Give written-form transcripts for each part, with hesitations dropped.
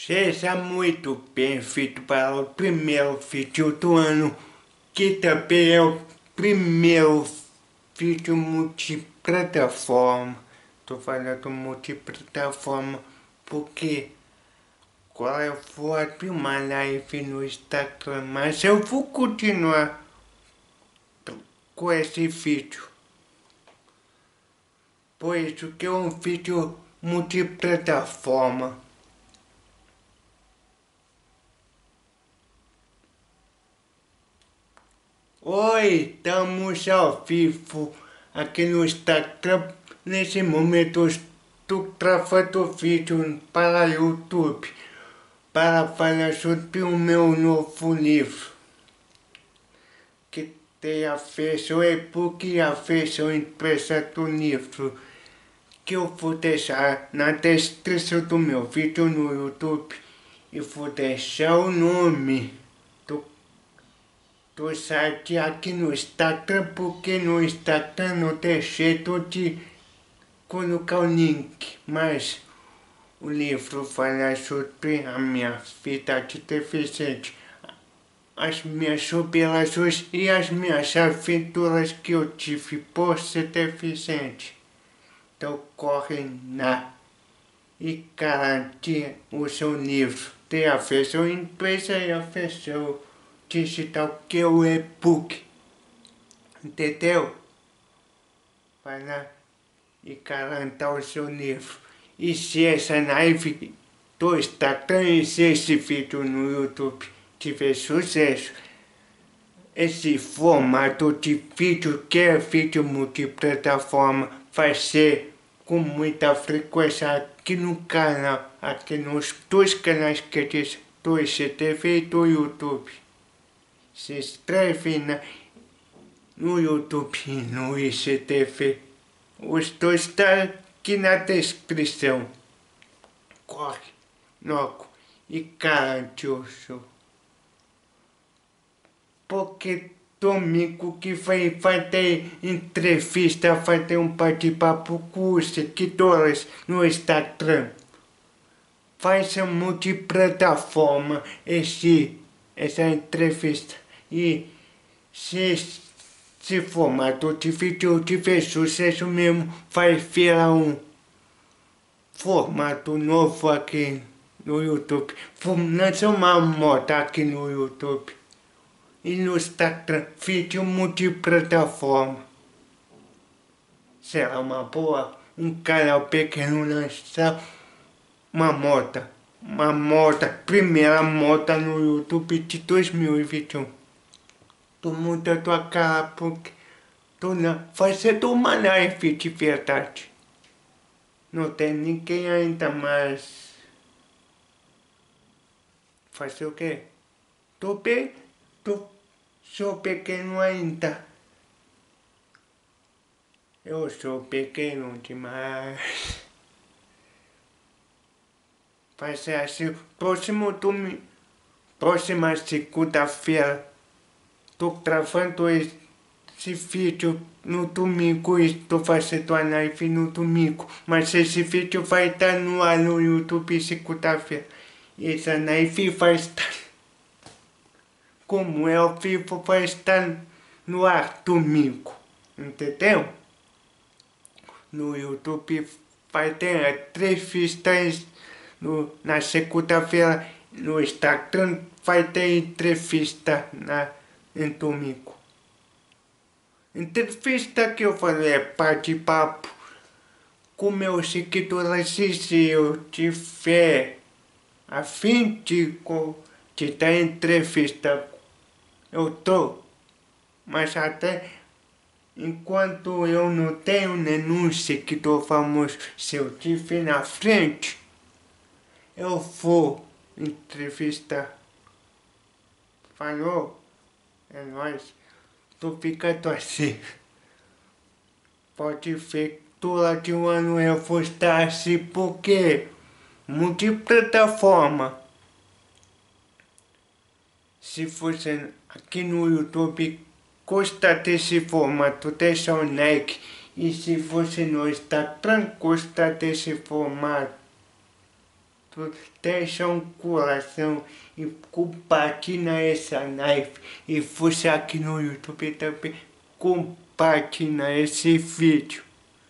Seja muito bem-vindo para o primeiro vídeo do ano, que também é o primeiro vídeo multiplataforma. Tô falando multiplataforma porque agora eu vou abrir uma live no Instagram, mas eu vou continuar com esse vídeo. Pois isso que é um vídeo multiplataforma. Oi, estamos ao vivo aqui no Instagram. Nesse momento eu estou gravando vídeo para o YouTube para falar sobre o meu novo livro, que tem a versão e-book e a versão impressa do livro, que eu vou deixar na descrição do meu vídeo no YouTube e vou deixar o nome do site aqui no Instagram, porque no Instagram não tem jeito de colocar o link, mas o livro fala sobre a minha vida de deficiente, as minhas superações e as minhas aventuras que eu tive por ser deficiente. Então corre lá e garante o seu livro. Tem a versão impressa e a versão digital, que é o e-book. Entendeu? Vai lá e garanta o seu livro. E se essa live do Instagram e se esse vídeo no YouTube tiver sucesso, esse formato de vídeo, que é vídeo multiplataforma, vai ser com muita frequência aqui no canal, aqui nos dois canais que diz do IGTV e do YouTube. Se inscreve no YouTube e no IGTV. Os dois estão aqui na descrição. Corre logo e garante o seu. Porque domingo que vai ter entrevista, vai ter um bate-papo com os seguidores no Instagram. Vai ser multiplataforma essa entrevista. E se esse formato de vídeo tiver sucesso mesmo, vai virar um formato novo aqui no YouTube. Vamos lançar uma moda aqui no YouTube e no Instagram, vídeo multiplataforma. Será uma boa, um canal pequeno lançar uma moda, primeira moda no YouTube de 2021. Tu muda a tua cara porque tu não vai ser uma live de verdade. Não tem ninguém ainda, mas fazer o quê? Tu sou pequeno ainda. Eu sou pequeno demais. Vai ser assim, próxima segunda-feira, tô gravando esse vídeo no domingo e tô fazendo a live no domingo, mas esse vídeo vai estar no ar no YouTube segunda-feira. E essa live vai estar, como é ao vivo, vai estar no ar domingo, entendeu? No YouTube vai ter entrevistas na segunda-feira, no Instagram vai ter entrevista em domingo. Entrevista que eu falei é bate-papo com meus seguidores, e se eu tiver a fim de dar entrevista, eu tô, mas até enquanto eu não tenho nenhum seguidor famoso, se eu tiver na frente, eu vou entrevistar. Falou? É nóis. Tô ficando assim. Pode ver, durante o ano eu vou estar assim, porque multiplataforma. Se você aqui no YouTube gosta desse formato, deixa um like. E se você no Instagram gosta desse formato, deixa um coração e compartilha essa live. E você aqui no YouTube também compartilha esse vídeo.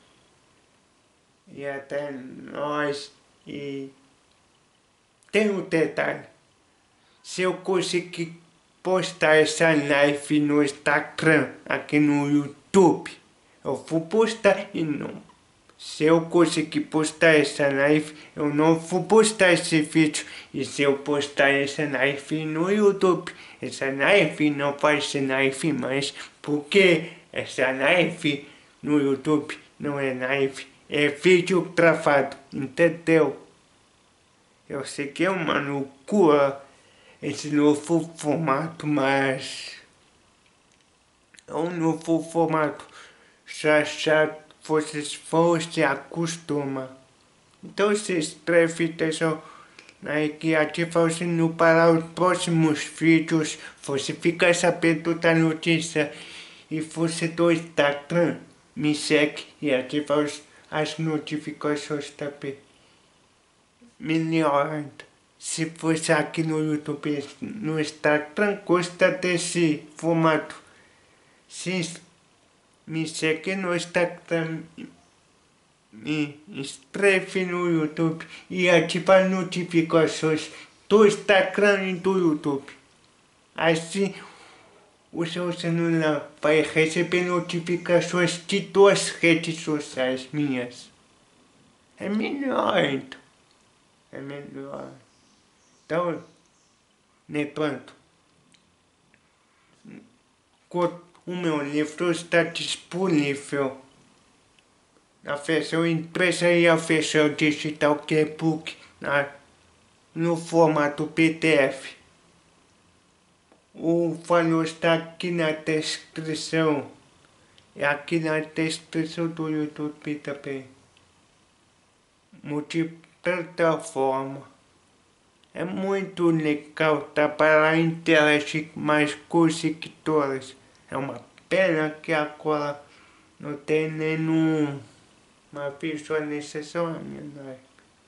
E até nós. E tem um detalhe. Se eu conseguir postar essa live no Instagram, aqui no YouTube, eu vou postar e não. Se eu conseguir postar essa live, eu não vou postar esse vídeo. E se eu postar essa live no YouTube, essa live não vai ser live mais, porque essa live no YouTube não é live, é vídeo gravado, entendeu? Eu sei que é uma loucura esse novo formato, mas é um novo formato. Já vocês vão se acostumar. Então se inscreve, deixa like e ativa o sininho para os próximos vídeos. Você fica sabendo da notícia. E você do Instagram, me segue e ativa as notificações também. Melhor ainda, se você aqui no YouTube, no Instagram, gosta desse formato, me segue no Instagram, me inscreve no YouTube e ativa as notificações do Instagram e do YouTube. Assim, o seu celular vai receber notificações de duas redes sociais minhas. É melhor então. É melhor. Então, lembrando, o meu livro está disponível na versão impressa e a versão digital, que é e-book, no formato PDF. O valor está aqui na descrição. E aqui na descrição do YouTube também. Multiplataforma. É muito legal trabalhar e interagir mais com os seguidores. É uma pena que agora não tem nenhuma visualização a minha live.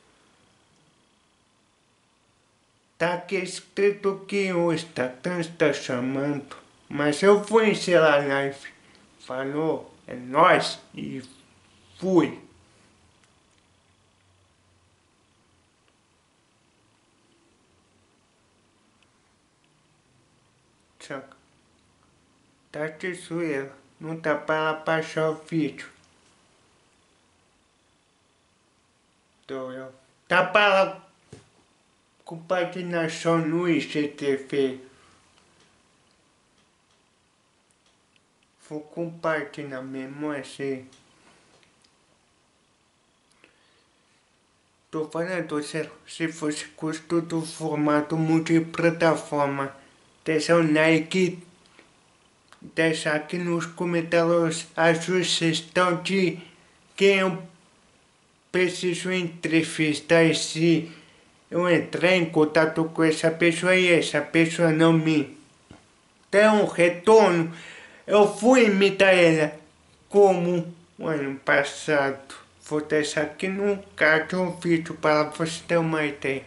Tá aqui escrito que o Instagram está chamando, mas eu vou encerrar a live. Falou, é nóis e fui. Tá de zoeira, não dá para baixar o vídeo. Tá para compartilhar só no IGTV. Vou compartilhar mesmo assim. Tô falando sério, se você gostou do formato multiplataforma, deixa um like, deixa aqui nos comentários a sugestão de quem eu preciso entrevistar e se eu entrar em contato com essa pessoa e essa pessoa não me der um retorno, eu vou imitar ela como o ano passado. Vou deixar aqui no card um vídeo para você ter uma ideia.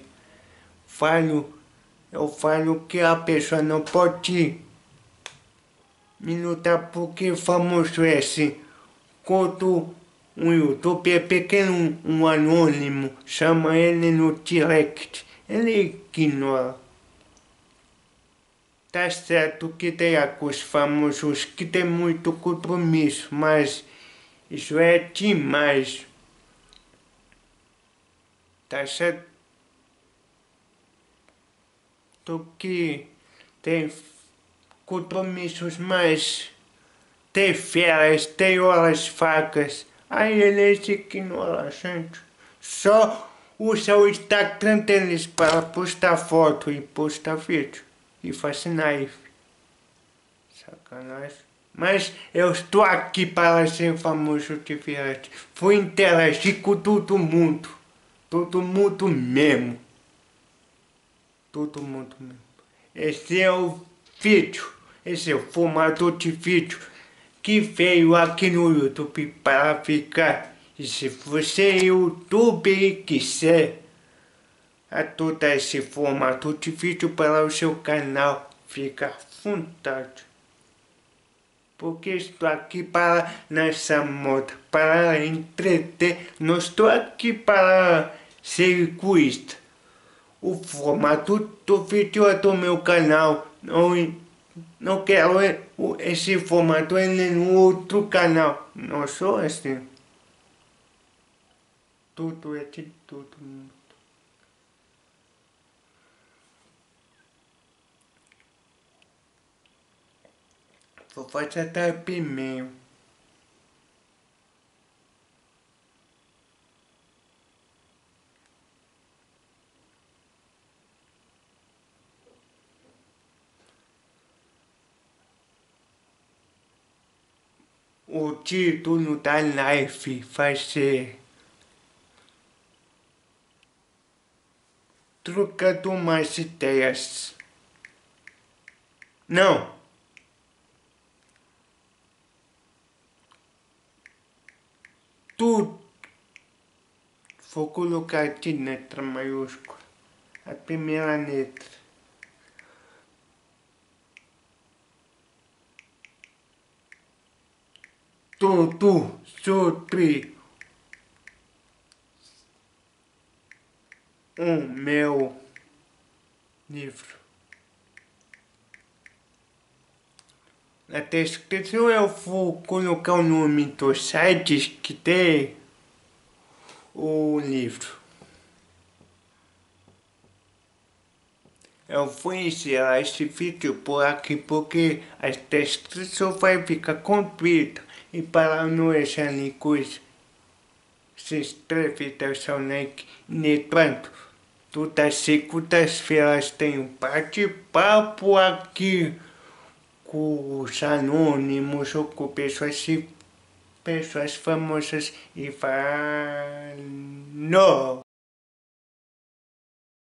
Eu falo que a pessoa não pode me notar porque famoso é assim. Quando um youtuber pequeno, um anônimo, chama ele no direct, ele ignora. Tá certo que tem alguns famosos que tem muito compromisso, mas isso é demais. Tá certo que tem compromissos, mas tem férias, tem horas vagas, aí eles ignoram a gente. Só usa o Instagram deles para postar foto e postar vídeo e fazer live. Sacanagem. Mas eu estou aqui para ser famoso de verdade. Vou interagir com todo mundo. Todo mundo mesmo. Todo mundo mesmo. Esse é o vídeo. Esse é o formato de vídeo que veio aqui no YouTube para ficar. E se você é YouTube e quiser a todo esse formato de vídeo para o seu canal. Fica à vontade. Porque estou aqui para nessa moda, para entreter, não estou aqui para ser egoísta. O formato do vídeo é do meu canal, não quero esse formato em nenhum outro canal, não sou assim. Tudo é de todo mundo. Vou fazer até primeiro. O título da live vai ser Trocando umas ideias. Não. Tudo. Vou colocar aqui letra maiúscula. A primeira letra. Tudo sobre o meu livro. Na descrição eu vou colocar o nome dos sites que tem o livro. Eu vou encerrar esse vídeo por aqui porque a descrição vai ficar completa. E para não deixar coisa, se inscreve e deixa o like. Enquanto todas as segundas-feiras tem um bate-papo aqui com os anônimos ou com pessoas famosas e falou!